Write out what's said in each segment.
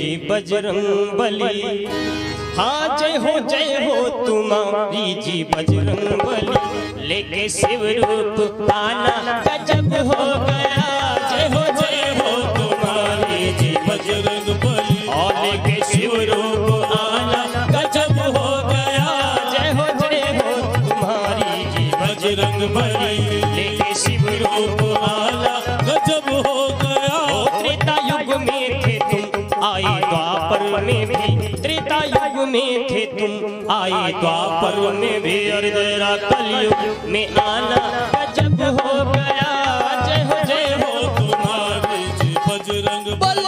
बजरंग बली। हाँ जय हो तुम्हारी जी बजरंग बली। लेके शिव रूप आना गजब हो गया। जय हो तुम्हारी जी बजरंग बली। और लेके शिव रूप आना गजब हो गया। जय हो तुम्हारी जी बजरंग बली। लेके शिव रूप आना गजब हो गया। त्रेता युग में थे तुम आए द्वापर में भी। त्रेता युग में थे तुम आए द्वापर में भी। और तेरा कलयुग में आना गजब हो गया। जय हो तुम्हारी जी बजरंग बली।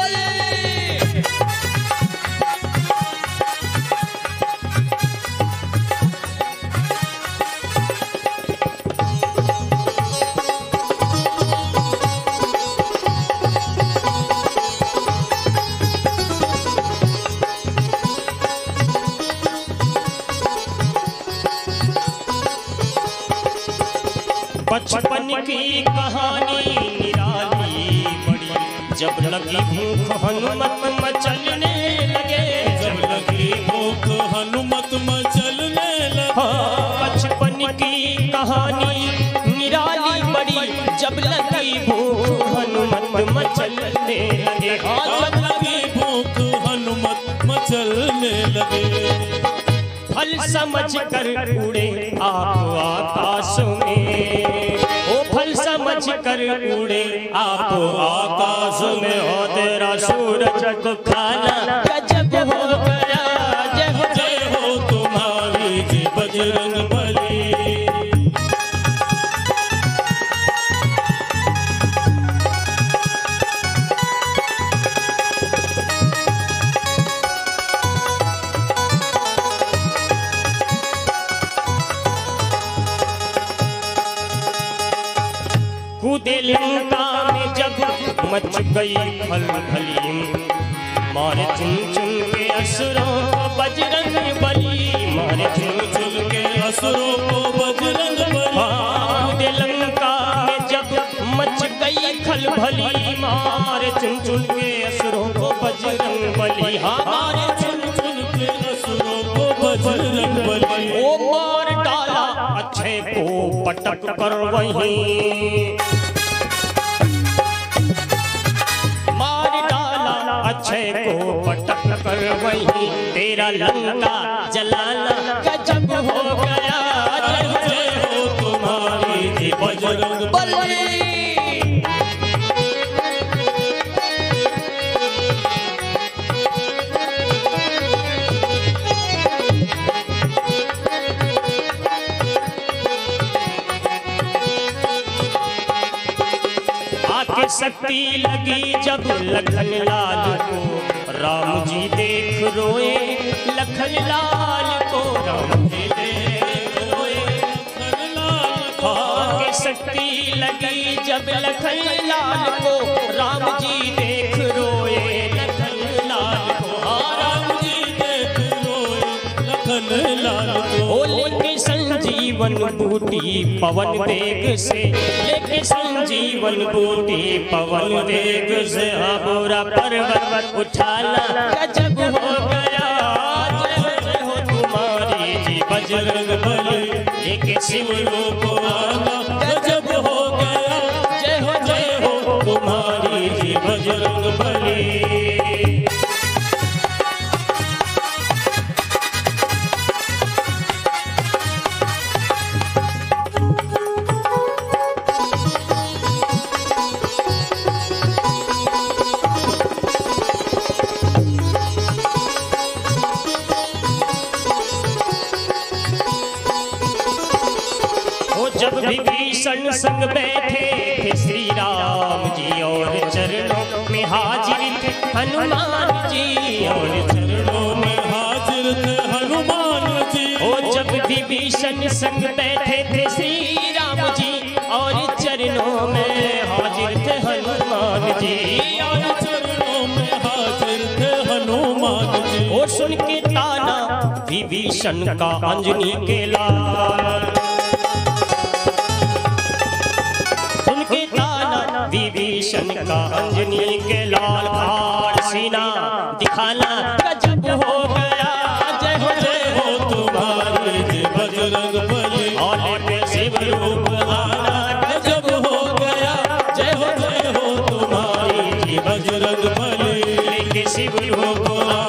बचपन की कहानी निराली बड़ी। जब लगी भूख हनुमत मचलने लगे। जब लगी भूख हनुमत मचलने लगे। बचपन की कहानी निराली बड़ी। जब लगी भूख हनुमत मचलने लगे। जब लगी भूख हनुमत मचलने लगे। फल समझ कर उड़े आप आकाश में। ओ फल समझ कर उड़े आप आकाश में। हो तेरा सूरज को खाना गजब हो गया। जय हो तुम्हारी जी बजरंग बली। कूदे लंका में जब मच गई खलबली। मारे चुन चुन के असुरों को बजरंग बली। मारे चुन चुन के असुरों को बजरंग बली। कूदे लंका में जब मच गई खलबली। मारे चुन चुन के असुरों को बजरंग बली। मारे चुन चुन के असुरों को बजरंग बली। ओ मार डाला अच्छे को पटक कर वहीं। अक्षय को पटक कर वहीं। तेरा लंका जलाना गजब हो गया। जय हो तुम्हारी जी बजरंग बली। आके शक्ति लगी जब लखन लाल को। राम जी देख रोए लखन लाल को। राम जी देख रोए लखन लाल को। आके शक्ति लगी जब लखन लाल को। राम जी देख रोए लखन लाल को। राम जी देख रोए लखन लाल को। लेके संजीवन बूटी पवन वेग से। लेके संजीवन बूटी पवन वेग से। बुरा पर्वत उठाना गजब हो गया। जय हो तुम्हारी जी बजरंग बली। लेके शिव रूप आना गजब हो गया। जय हो तुम्हारी जी बजरंग बली। जब विभीषण संग बैठे थे श्री राम जी। और चरणों में हाजिर थे हनुमान जी। और चरणों में हाजिर थे हनुमान जी। ओ जब विभीषण संग बैठे थे श्री राम जी। और चरणों में हाजिर थे हनुमान जी। और चरणों में हाजिर थे हनुमान जी। और सुन के ताना विभीषण का अंजनी के लाल। किशन का अंजनी के लाल फाड़ सीना दिखाना गजब हो गया। जय हो तुम्हारी जय बजरंग बली, औले पे शिव रूप आना गजब हो गया। जय हो तुम्हारी जय बजरंग बली, शिव रूप